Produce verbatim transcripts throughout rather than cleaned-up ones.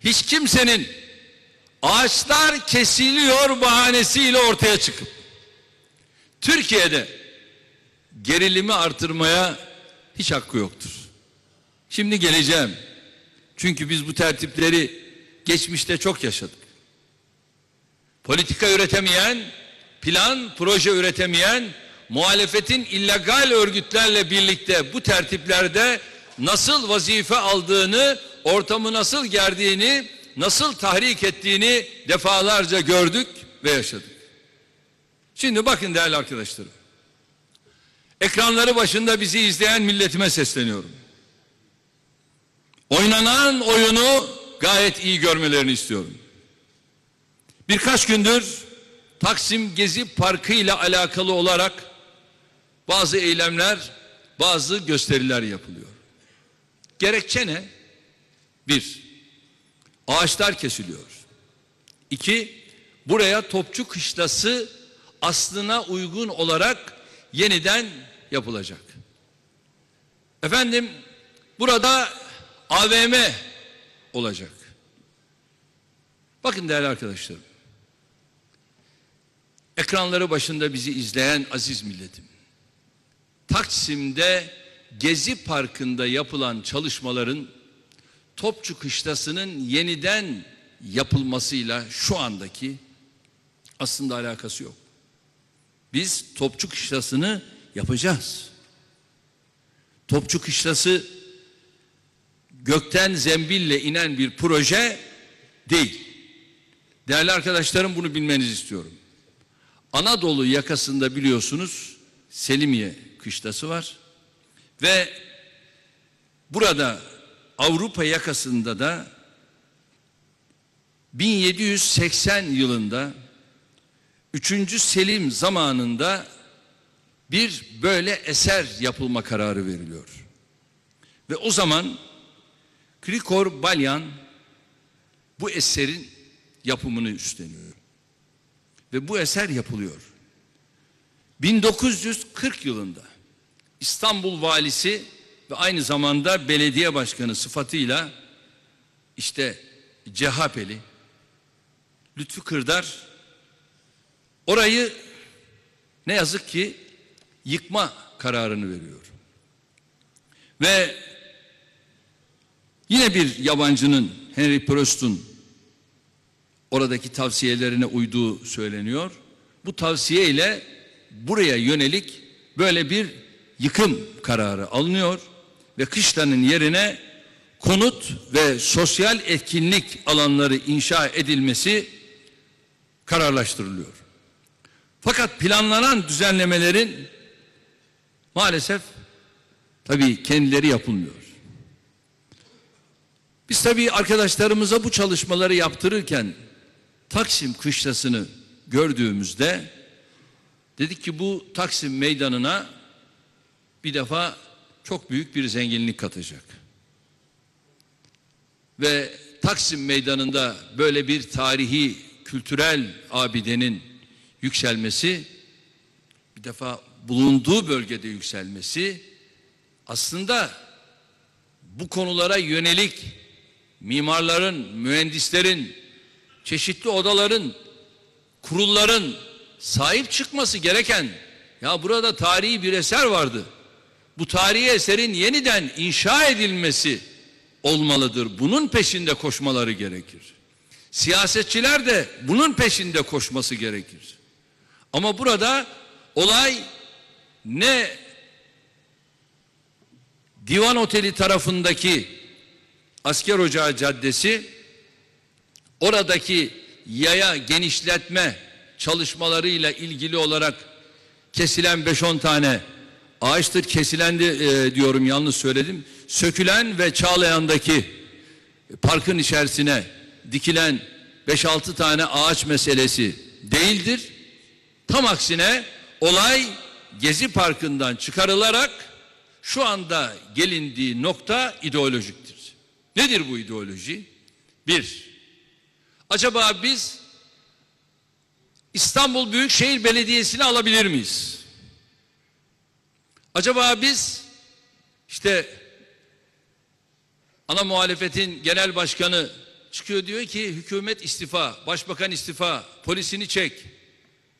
hiç kimsenin ağaçlar kesiliyor bahanesiyle ortaya çıkıp Türkiye'de gerilimi artırmaya hiç hakkı yoktur. Şimdi geleceğim. Çünkü biz bu tertipleri geçmişte çok yaşadık. Politika üretemeyen, plan, proje üretemeyen, muhalefetin illegal örgütlerle birlikte bu tertiplerde nasıl vazife aldığını, ortamı nasıl gerdiğini, nasıl tahrik ettiğini defalarca gördük ve yaşadık. Şimdi bakın değerli arkadaşlarım. Ekranları başında bizi izleyen milletime sesleniyorum. Oynanan oyunu gayet iyi görmelerini istiyorum. Birkaç gündür Taksim Gezi Parkı ile alakalı olarak bazı eylemler, bazı gösteriler yapılıyor. Gerekçe ne? Bir, ağaçlar kesiliyor. İki, buraya Topçu Kışlası aslına uygun olarak yeniden yapılacak. Efendim, burada A V M olacak. Bakın değerli arkadaşlarım. Ekranları başında bizi izleyen aziz milletim. Taksim'de Gezi Parkı'nda yapılan çalışmaların Topçu Kışlası'nın yeniden yapılmasıyla şu andaki aslında alakası yok. Biz Topçu Kışlası'nı yapacağız. Topçu Kışlası gökten zembille inen bir proje değil. Değerli arkadaşlarım, bunu bilmenizi istiyorum. Anadolu yakasında biliyorsunuz Selimiye Kışlası var ve burada Avrupa yakasında da bin yedi yüz seksen yılında üçüncü Selim zamanında bir böyle eser yapılma kararı veriliyor. Ve o zaman Krikor Balyan bu eserin yapımını üstleniyor. Ve bu eser yapılıyor. bin dokuz yüz kırk yılında İstanbul valisi ve aynı zamanda belediye başkanı sıfatıyla işte C H P'li Lütfü Kırdar orayı ne yazık ki yıkma kararını veriyor. Ve yine bir yabancının, Henry Prost'un oradaki tavsiyelerine uyduğu söyleniyor. Bu tavsiye ile buraya yönelik böyle bir yıkım kararı alınıyor ve kışlanın yerine konut ve sosyal etkinlik alanları inşa edilmesi kararlaştırılıyor. Fakat planlanan düzenlemelerin maalesef tabii kendileri yapılmıyor. Biz tabii arkadaşlarımıza bu çalışmaları yaptırırken Taksim Kışlası'nı gördüğümüzde dedik ki bu Taksim Meydanı'na bir defa çok büyük bir zenginlik katacak. Ve Taksim Meydanı'nda böyle bir tarihi, kültürel abidenin yükselmesi, bir defa bulunduğu bölgede yükselmesi aslında bu konulara yönelik mimarların, mühendislerin, çeşitli odaların, kurulların sahip çıkması gereken, ya burada tarihi bir eser vardı. Bu tarihi eserin yeniden inşa edilmesi olmalıdır. Bunun peşinde koşmaları gerekir. Siyasetçiler de bunun peşinde koşması gerekir. Ama burada olay ne Divan Oteli tarafındaki Asker Ocağı Caddesi, oradaki yaya genişletme çalışmalarıyla ilgili olarak kesilen beş on tane ağaçtır, kesilen de e, diyorum yanlış söyledim, sökülen ve Çağlayan'daki parkın içerisine dikilen beş altı tane ağaç meselesi değildir. Tam aksine olay Gezi Parkı'ndan çıkarılarak şu anda gelindiği nokta ideolojiktir. Nedir bu ideoloji? Bir, acaba biz İstanbul Büyükşehir Belediyesi'ni alabilir miyiz? Acaba biz işte ana muhalefetin genel başkanı çıkıyor diyor ki hükümet istifa, başbakan istifa, polisini çek.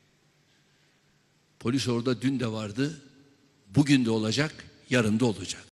Polis orada dün de vardı, bugün de olacak, yarın da olacak.